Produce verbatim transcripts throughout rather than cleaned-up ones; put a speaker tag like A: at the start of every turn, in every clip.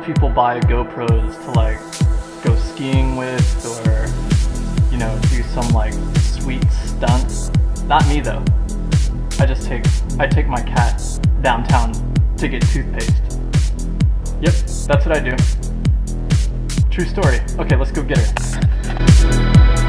A: people buy GoPros to like go skiing with, or you know, do some like sweet stunt. Not me though. I just take I take my cat downtown to get toothpaste. Yep, that's what I do. True story. Okay, let's go get her.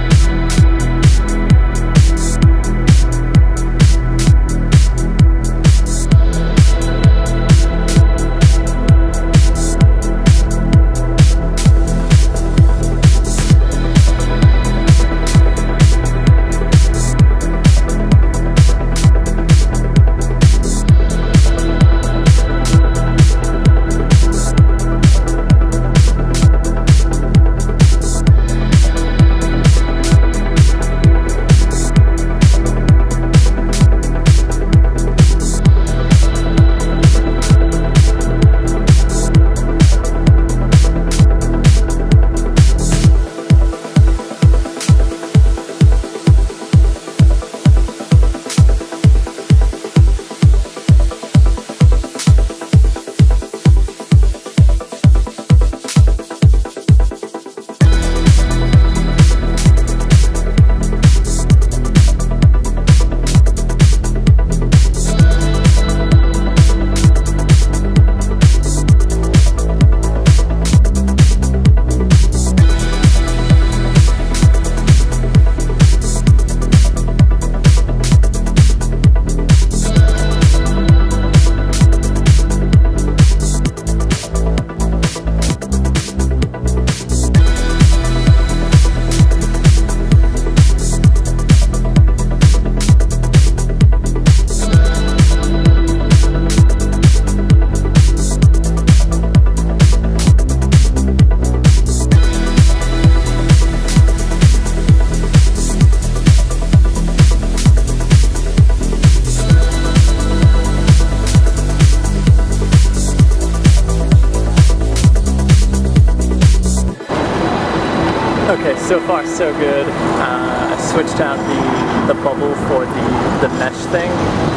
A: Okay, so far so good. Uh, I switched out the, the bubble for the, the mesh thing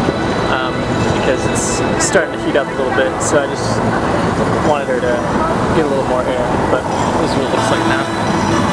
A: um, because it's starting to heat up a little bit, so I just wanted her to get a little more air, but this is what it looks like now.